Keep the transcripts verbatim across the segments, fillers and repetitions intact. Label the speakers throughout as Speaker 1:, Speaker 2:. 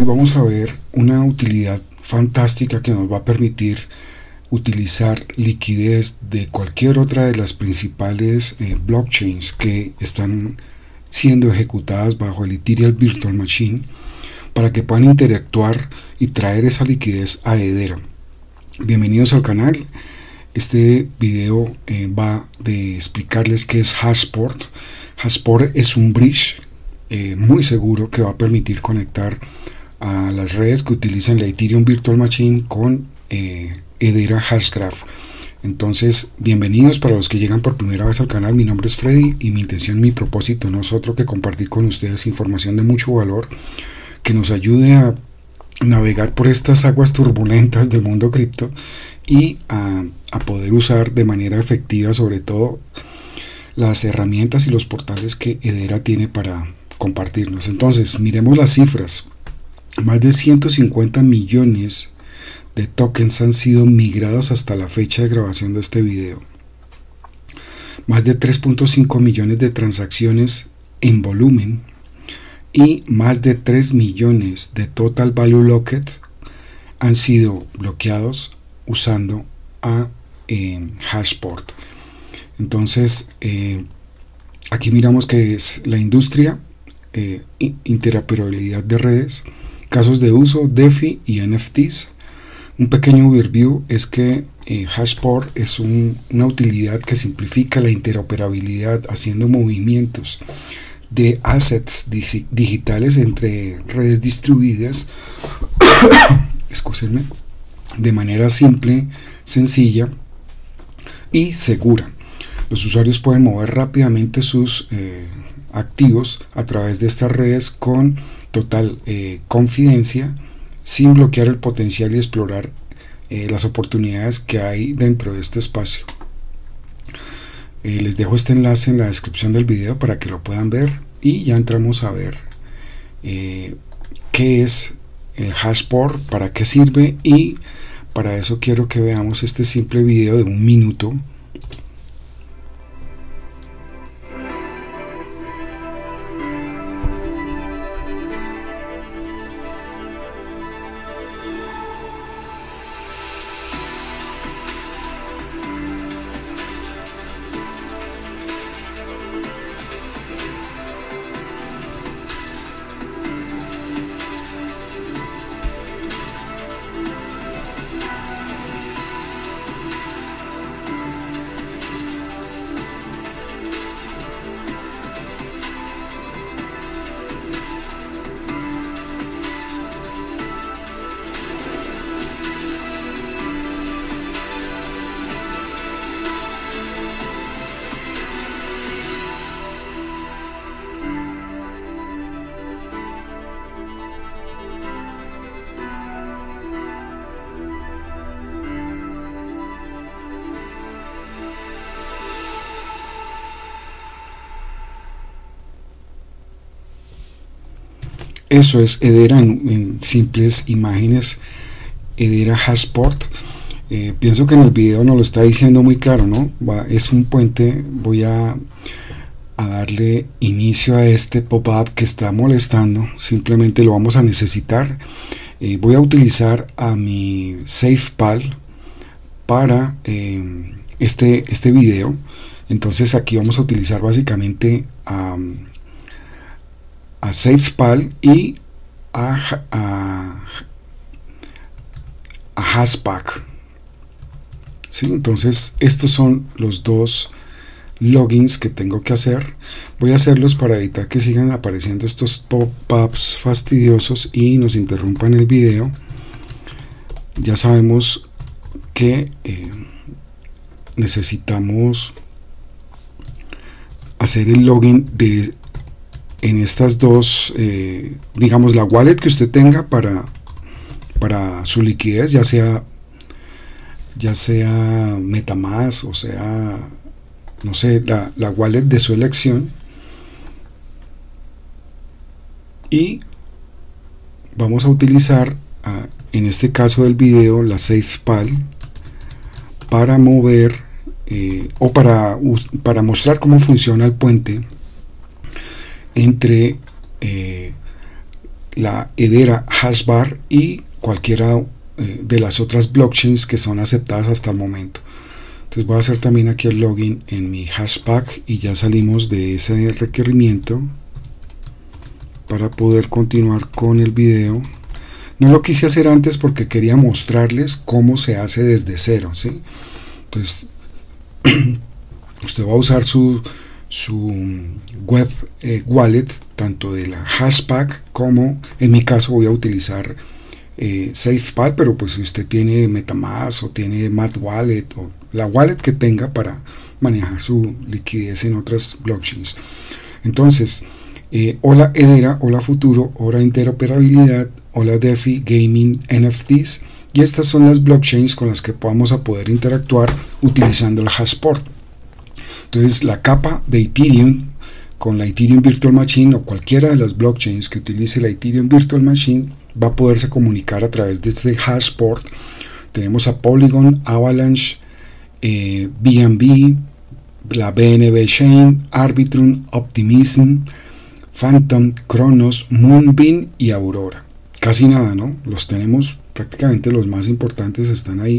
Speaker 1: vamos a ver una utilidad fantástica que nos va a permitir utilizar liquidez de cualquier otra de las principales eh, blockchains que están siendo ejecutadas bajo el Ethereum Virtual Machine, para que puedan interactuar y traer esa liquidez a Hedera. Bienvenidos al canal. Este video eh, va de explicarles qué es Hashport. Hashport es un bridge eh, muy seguro que va a permitir conectar a las redes que utilizan la Ethereum Virtual Machine con eh, Hedera Hashgraph. Entonces, bienvenidos para los que llegan por primera vez al canal. Mi nombre es Freddy y mi intención, mi propósito no es otro que compartir con ustedes información de mucho valor que nos ayude a navegar por estas aguas turbulentas del mundo cripto y a, a poder usar de manera efectiva sobre todo las herramientas y los portales que Hedera tiene para compartirnos. Entonces, miremos las cifras. Más de ciento cincuenta millones de tokens han sido migrados hasta la fecha de grabación de este video. Más de tres punto cinco millones de transacciones en volumen y más de tres millones de total value locked han sido bloqueados usando a eh, Hashport. Entonces eh, aquí miramos que es la industria, eh, interoperabilidad de redes, casos de uso, DeFi y N F Ts. Un pequeño overview es que eh, Hashport es un, una utilidad que simplifica la interoperabilidad haciendo movimientos de assets digitales entre redes distribuidas excúsenme, de manera simple, sencilla y segura. Los usuarios pueden mover rápidamente sus eh, activos a través de estas redes con total eh, confidencia, sin bloquear el potencial y explorar eh, las oportunidades que hay dentro de este espacio. Eh, les dejo este enlace en la descripción del video para que lo puedan ver y ya entramos a ver eh, qué es el Hashport, para qué sirve, y para eso quiero que veamos este simple video de un minuto. Eso es Hedera en, en simples imágenes, Hedera Hashport. Eh, pienso que en el video nos lo está diciendo muy claro, ¿no? Va, es un puente. Voy a, a darle inicio a este pop-up que está molestando. Simplemente lo vamos a necesitar. Eh, voy a utilizar a mi SafePal para eh, este, este video. Entonces aquí vamos a utilizar básicamente a... Um, a SafePal y a, a, a Hashpack. ¿Sí? Entonces estos son los dos logins que tengo que hacer. Voy a hacerlos para evitar que sigan apareciendo estos pop-ups fastidiosos y nos interrumpan el video. Ya sabemos que eh, necesitamos hacer el login de en estas dos, eh, digamos, la wallet que usted tenga para, para su liquidez, ya sea ya sea MetaMask o sea, no sé, la, la wallet de su elección, y vamos a utilizar uh, en este caso del video la SafePal para mover eh, o para, para mostrar cómo funciona el puente entre eh, la Hedera Hashbar y cualquiera eh, de las otras blockchains que son aceptadas hasta el momento. Entonces voy a hacer también aquí el login en mi Hashpack y ya salimos de ese requerimiento para poder continuar con el video. No lo quise hacer antes porque quería mostrarles cómo se hace desde cero, ¿sí? Entonces usted va a usar su, su web eh, wallet, tanto de la Hashpack como, en mi caso voy a utilizar eh, SafePal, pero pues si usted tiene MetaMask o tiene Mat Wallet o la wallet que tenga para manejar su liquidez en otras blockchains. Entonces, eh, hola Hedera, hola Futuro, hola Interoperabilidad, hola DeFi, Gaming, N F Ts, y estas son las blockchains con las que vamos a poder interactuar utilizando el Hashport. Entonces, la capa de Ethereum con la Ethereum Virtual Machine o cualquiera de las blockchains que utilice la Ethereum Virtual Machine va a poderse comunicar a través de este Hashport. Tenemos a Polygon, Avalanche, eh, B N B, la B N B Chain, Arbitrum, Optimism, Phantom, Cronos, Moonbeam y Aurora. Casi nada, ¿no? Los tenemos, prácticamente los más importantes están ahí.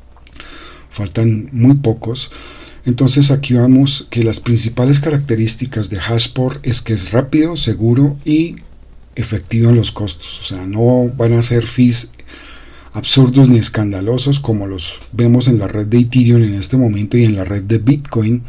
Speaker 1: Faltan muy pocos. Entonces aquí vamos que las principales características de Hashport es que es rápido, seguro y efectivo en los costos. O sea, no van a ser fees absurdos ni escandalosos como los vemos en la red de Ethereum en este momento y en la red de Bitcoin.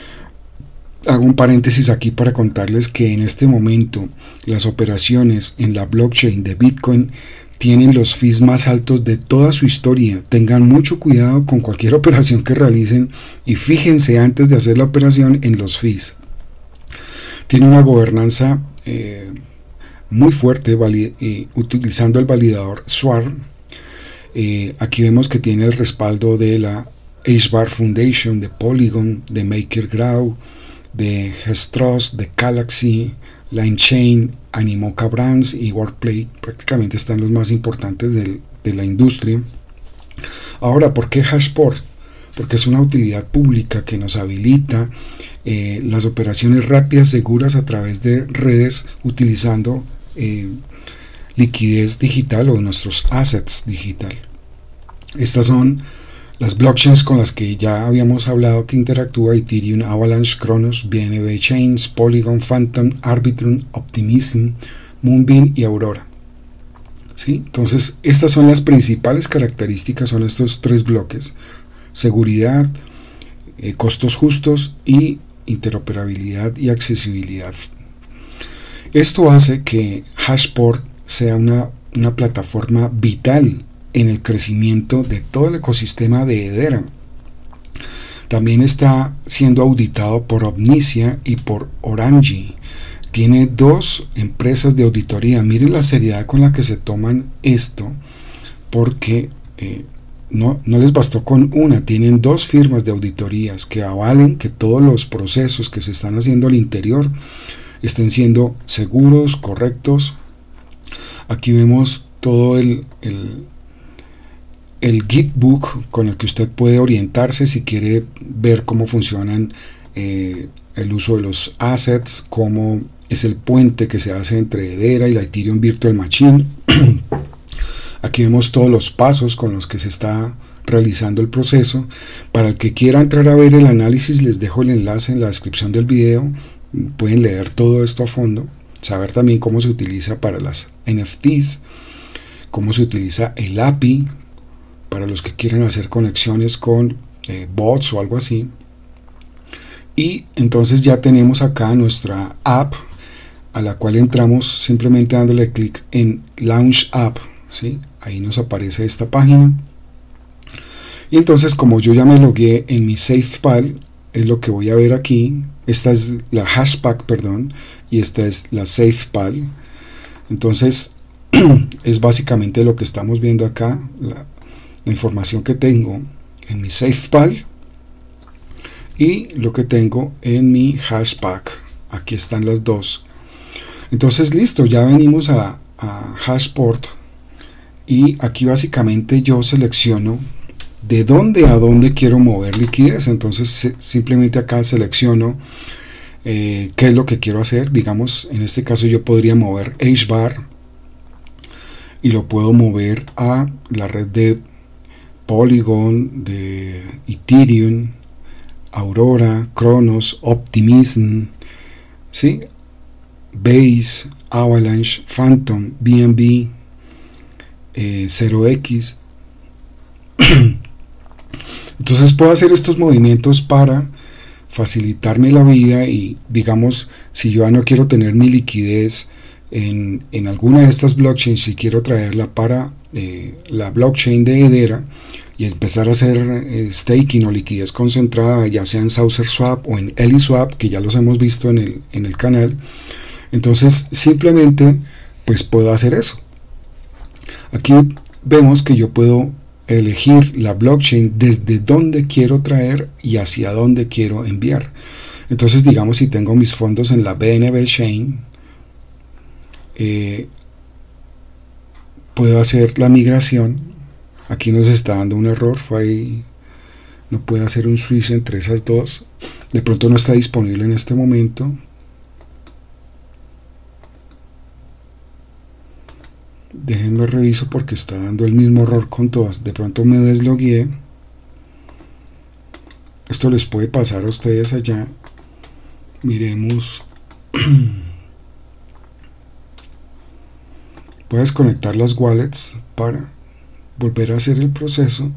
Speaker 1: Hago un paréntesis aquí para contarles que en este momento las operaciones en la blockchain de Bitcoin tienen los fees más altos de toda su historia. Tengan mucho cuidado con cualquier operación que realicen y fíjense antes de hacer la operación en los fees. Tiene una gobernanza eh, muy fuerte eh, utilizando el validador Swarm. Eh, aquí vemos que tiene el respaldo de la Hashbar Foundation, de Polygon, de MakerDAO, de Hashtrust, de Galaxy, LimeChain, Animoca Brands y Workplay. Prácticamente están los más importantes del, de la industria. Ahora, ¿por qué Hashport? Porque es una utilidad pública que nos habilita eh, las operaciones rápidas, seguras a través de redes utilizando eh, liquidez digital o nuestros assets digital. Estas son las blockchains con las que ya habíamos hablado que interactúa: Ethereum, Avalanche, Cronos, B N B Chains, Polygon, Phantom, Arbitrum, Optimism, Moonbeam y Aurora. ¿Sí? Entonces, estas son las principales características, son estos tres bloques: seguridad, eh, costos justos y interoperabilidad y accesibilidad. Esto hace que Hashport sea una, una plataforma vital en el crecimiento de todo el ecosistema de Hedera. También está siendo auditado por Omnicia y por Orange. Tiene dos empresas de auditoría. Miren la seriedad con la que se toman esto, porque eh, no, no les bastó con una, tienen dos firmas de auditorías que avalen que todos los procesos que se están haciendo al interior estén siendo seguros, correctos. Aquí vemos todo el, el el Gitbook con el que usted puede orientarse si quiere ver cómo funcionan eh, el uso de los assets, cómo es el puente que se hace entre Hedera y la Ethereum Virtual Machine. Aquí vemos todos los pasos con los que se está realizando el proceso. Para el que quiera entrar a ver el análisis, les dejo el enlace en la descripción del video. Pueden leer todo esto a fondo, saber también cómo se utiliza para las N F Ts, cómo se utiliza el A P I para los que quieren hacer conexiones con eh, bots o algo así. Y entonces ya tenemos acá nuestra app, a la cual entramos simplemente dándole clic en Launch App, ¿sí? Ahí nos aparece esta página. Y entonces, como yo ya me logué en mi SafePal, es lo que voy a ver aquí. Esta es la Hashpack, perdón, y esta es la SafePal. Entonces es básicamente lo que estamos viendo acá, la, la información que tengo en mi SafePal y lo que tengo en mi Hashpack. Aquí están las dos. Entonces listo, ya venimos a, a Hashport y aquí básicamente yo selecciono de dónde a dónde quiero mover liquidez. Entonces simplemente acá selecciono eh, qué es lo que quiero hacer. Digamos, en este caso yo podría mover Hashbar y lo puedo mover a la red de Polygon, de Ethereum, Aurora, Cronos, Optimism, ¿sí? Base, Avalanche, Phantom, B N B, eh, cero equis. Entonces puedo hacer estos movimientos para facilitarme la vida y, digamos, si yo ya no quiero tener mi liquidez en, en alguna de estas blockchains, si quiero traerla para eh, la blockchain de Hedera y empezar a hacer eh, staking o liquidez concentrada, ya sea en SaucerSwap o en EliSwap, que ya los hemos visto en el, en el canal, entonces simplemente pues puedo hacer eso. Aquí vemos que yo puedo elegir la blockchain desde dónde quiero traer y hacia dónde quiero enviar. Entonces, digamos, si tengo mis fondos en la B N B Chain, eh, puedo hacer la migración. Aquí nos está dando un error, fue ahí, no puedo hacer un switch entre esas dos, de pronto no está disponible en este momento. Déjenme reviso porque está dando el mismo error con todas. De pronto me deslogué. Esto les puede pasar a ustedes allá. Miremos. Voy a desconectar las wallets para volver a hacer el proceso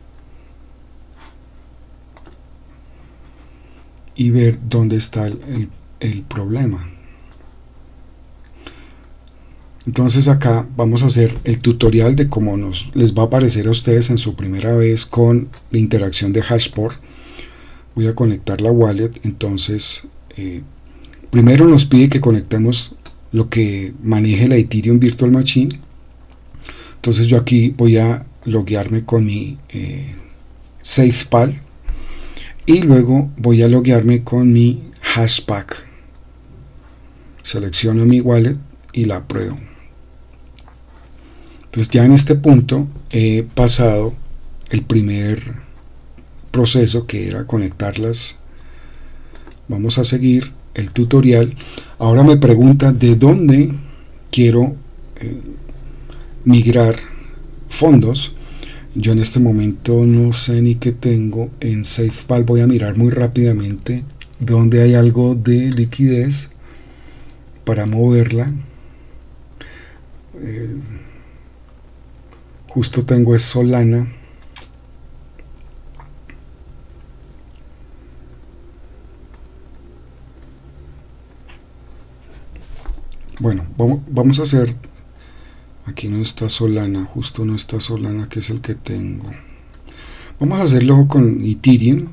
Speaker 1: y ver dónde está el, el, el problema. Entonces acá vamos a hacer el tutorial de cómo nos les va a aparecer a ustedes en su primera vez con la interacción de Hashport. Voy a conectar la wallet. Entonces eh, primero nos pide que conectemos lo que maneje la Ethereum Virtual Machine. Entonces yo aquí voy a loguearme con mi eh, SafePal y luego voy a loguearme con mi Hashpack. Selecciono mi wallet y la pruebo. Entonces ya en este punto he pasado el primer proceso, que era conectarlas. Vamos a seguir el tutorial. Ahora me pregunta de dónde quiero eh, migrar fondos. Yo en este momento no sé ni qué tengo en SafePal. Voy a mirar muy rápidamente donde hay algo de liquidez para moverla. Eh, justo tengo es Solana. Bueno, vamos, vamos a hacer, aquí no está Solana, justo no está Solana, que es el que tengo. Vamos a hacerlo con Ethereum.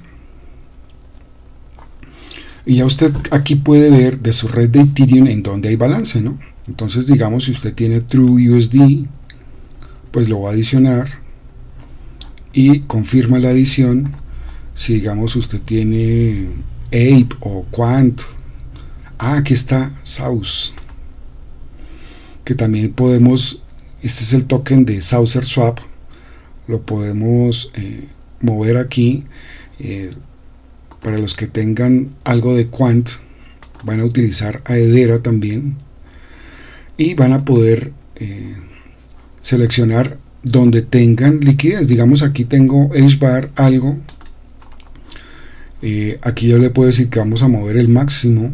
Speaker 1: Y ya usted aquí puede ver de su red de Ethereum en donde hay balance, ¿no? Entonces, digamos, si usted tiene True U S D, pues lo va a adicionar y confirma la adición. Si, digamos, usted tiene Ape o Quant, ah, aquí está Sauce, que también podemos, este es el token de SaucerSwap, lo podemos eh, mover aquí. eh, para los que tengan algo de Quant, van a utilizar a Hedera también y van a poder eh, seleccionar donde tengan liquidez. Digamos, aquí tengo H-Bar algo, eh, aquí yo le puedo decir que vamos a mover el máximo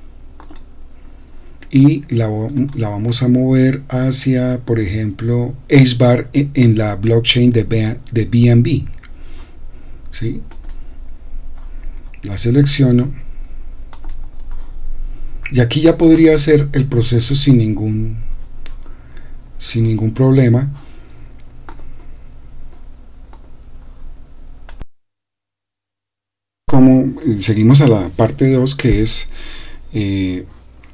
Speaker 1: y la, la vamos a mover hacia, por ejemplo, H-Bar en, en la blockchain de, de B N B, ¿sí? La selecciono y aquí ya podría hacer el proceso sin ningún sin ningún problema. Como seguimos a la parte dos, que es eh,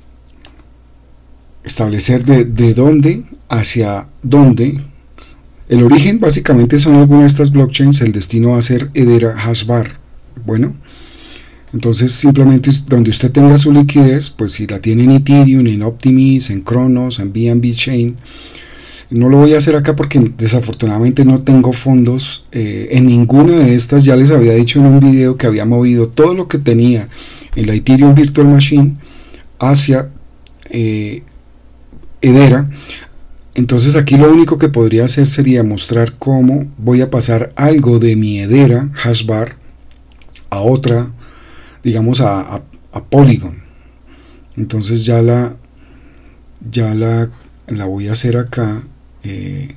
Speaker 1: establecer de, de dónde hacia dónde. El origen básicamente son algunas de estas blockchains, el destino va a ser Hedera Hashbar. Bueno, entonces simplemente donde usted tenga su liquidez, pues si la tiene en Ethereum, en Optimism, en Cronos, en B N B Chain, no lo voy a hacer acá porque desafortunadamente no tengo fondos eh, en ninguna de estas. Ya les había dicho en un video que había movido todo lo que tenía en la Ethereum Virtual Machine hacia eh, Hedera. Entonces aquí lo único que podría hacer sería mostrar cómo voy a pasar algo de mi Hedera hashbar a otra, digamos a, a, a Polygon. Entonces ya la ya la, la voy a hacer acá. eh,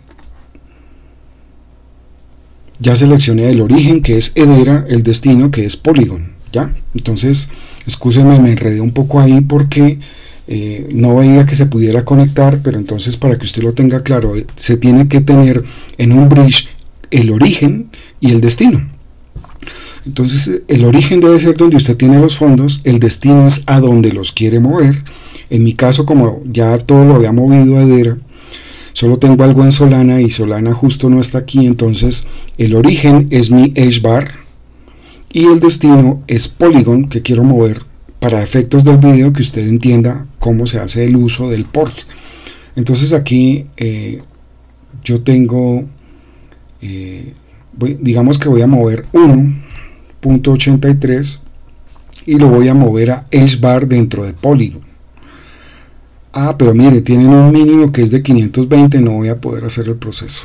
Speaker 1: ya seleccioné el origen, que es Hedera, el destino, que es Polygon. Ya, entonces excúsenme, me enredé un poco ahí porque eh, no veía que se pudiera conectar, pero entonces para que usted lo tenga claro, se tiene que tener en un bridge el origen y el destino. Entonces el origen debe ser donde usted tiene los fondos, el destino es a donde los quiere mover. En mi caso, como ya todo lo había movido a Hedera, solo tengo algo en Solana y Solana justo no está aquí, entonces el origen es mi hashbar y el destino es Polygon, que quiero mover para efectos del video, que usted entienda cómo se hace el uso del port. Entonces aquí eh, yo tengo, eh, voy, digamos que voy a mover uno punto ochenta y tres y lo voy a mover a hashbar dentro de Polygon. Ah, pero mire, tienen un mínimo que es de quinientos veinte, no voy a poder hacer el proceso.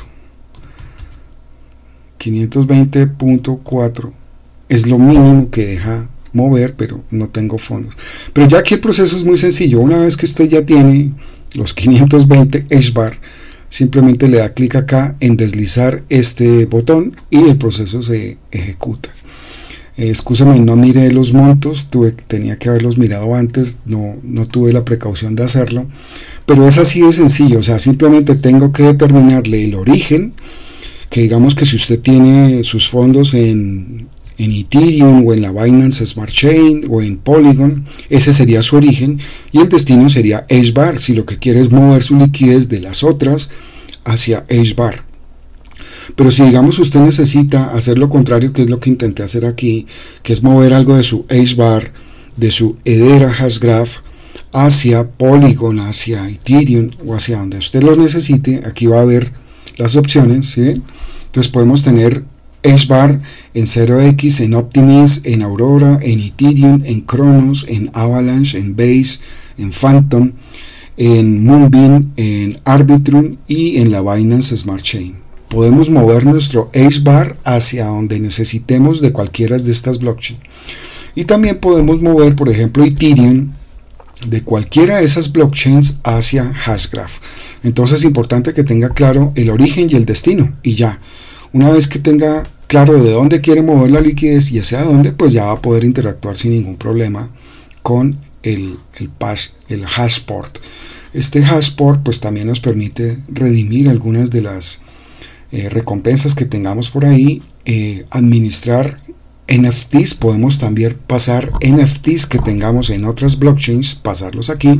Speaker 1: quinientos veinte punto cuatro es lo mínimo que deja mover, pero no tengo fondos. Pero ya aquí el proceso es muy sencillo. Una vez que usted ya tiene los quinientos veinte hashbar, simplemente le da clic acá en deslizar este botón y el proceso se ejecuta. Eh, excúsame, no miré los montos, tuve, tenía que haberlos mirado antes, no, no tuve la precaución de hacerlo, pero es así de sencillo. O sea, simplemente tengo que determinarle el origen, que digamos que si usted tiene sus fondos en, en Ethereum o en la Binance Smart Chain o en Polygon, ese sería su origen, y el destino sería hashbar, si lo que quiere es mover su liquidez de las otras hacia hashbar. Pero si digamos usted necesita hacer lo contrario, que es lo que intenté hacer aquí, que es mover algo de su hashbar, de su Hedera hashgraph hacia Polygon, hacia Ethereum o hacia donde usted lo necesite, aquí va a haber las opciones, ¿sí ven? Entonces podemos tener hashbar en cero equis, en Optimism, en Aurora, en Ethereum, en Cronos, en Avalanche, en Base, en Phantom, en Moonbeam, en Arbitrum y en la Binance Smart Chain. Podemos mover nuestro hashbar hacia donde necesitemos de cualquiera de estas blockchains. Y también podemos mover, por ejemplo, Ethereum de cualquiera de esas blockchains hacia hashgraph. Entonces es importante que tenga claro el origen y el destino. Y ya, una vez que tenga claro de dónde quiere mover la liquidez y hacia dónde, pues ya va a poder interactuar sin ningún problema con el, el, pas, el hashport. Este hashport pues también nos permite redimir algunas de las Eh, recompensas que tengamos por ahí, eh, administrar N F Ts, podemos también pasar N F Ts que tengamos en otras blockchains, pasarlos aquí.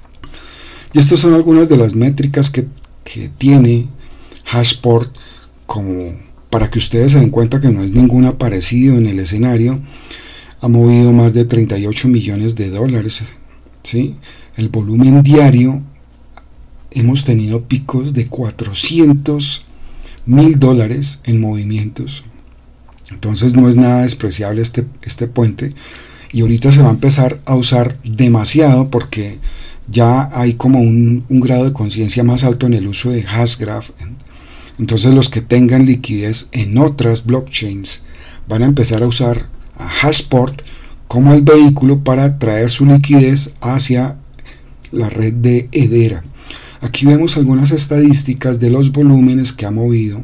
Speaker 1: Y estas son algunas de las métricas que, que tiene Hashport, como para que ustedes se den cuenta que no es ningún aparecido en el escenario. Ha movido más de treinta y ocho millones de dólares, ¿sí? El volumen diario, hemos tenido picos de cuatrocientos mil dólares en movimientos. Entonces no es nada despreciable este, este puente, y ahorita se va a empezar a usar demasiado porque ya hay como un, un grado de conciencia más alto en el uso de hashgraph. Entonces los que tengan liquidez en otras blockchains van a empezar a usar a Hashport como el vehículo para traer su liquidez hacia la red de Hedera. Aquí vemos algunas estadísticas de los volúmenes que ha movido.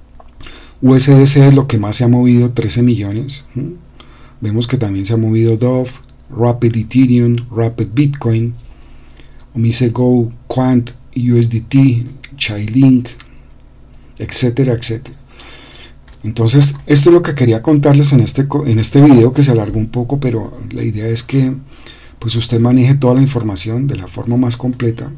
Speaker 1: U S D C es lo que más se ha movido, trece millones. ¿Mm? Vemos que también se ha movido Dove, Rapid Ethereum, Rapid Bitcoin, Omisego, Quant, U S D T, Chainlink, etcétera, etcétera. Entonces, esto es lo que quería contarles en este, en este video, que se alargó un poco, pero la idea es que pues usted maneje toda la información de la forma más completa,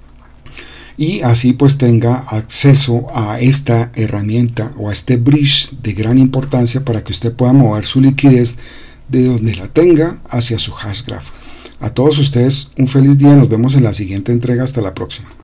Speaker 1: y así pues tenga acceso a esta herramienta o a este bridge de gran importancia para que usted pueda mover su liquidez de donde la tenga hacia su hashgraph. A todos ustedes un feliz día, nos vemos en la siguiente entrega, hasta la próxima.